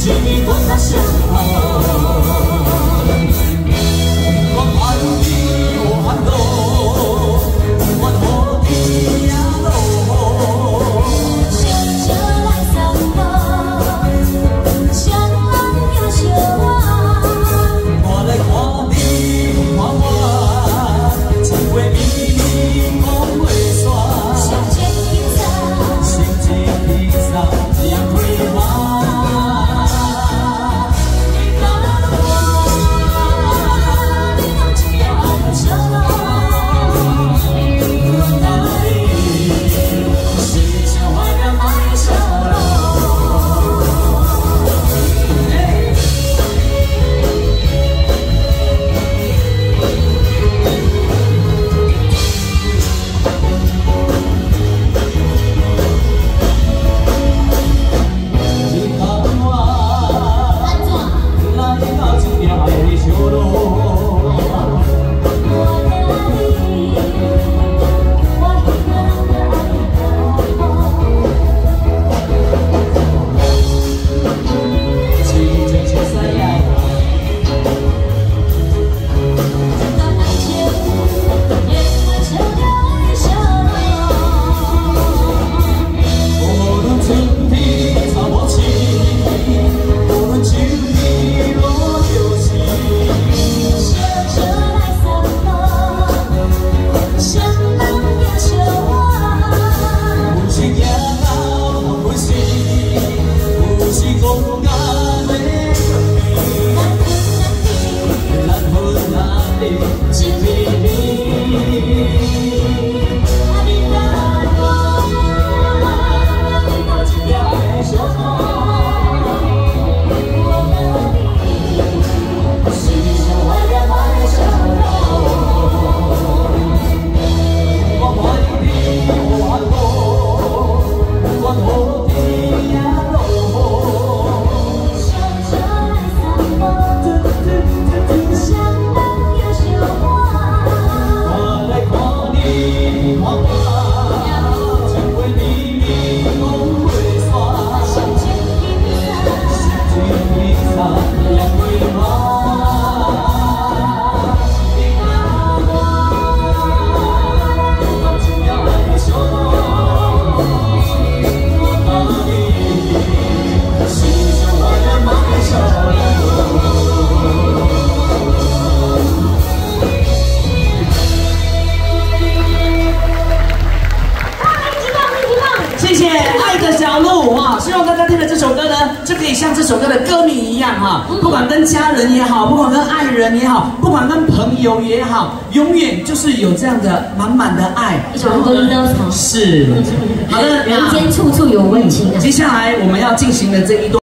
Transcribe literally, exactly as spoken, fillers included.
希望大家听了这首歌呢，就可以像这首歌的歌名一样哈，不管跟家人也好，不管跟爱人也好，不管跟朋友也好，永远就是有这样的满满的爱。 一种温柔吗？ 是。好的， 人间处处有温情啊。 接下来我们要进行的这一段。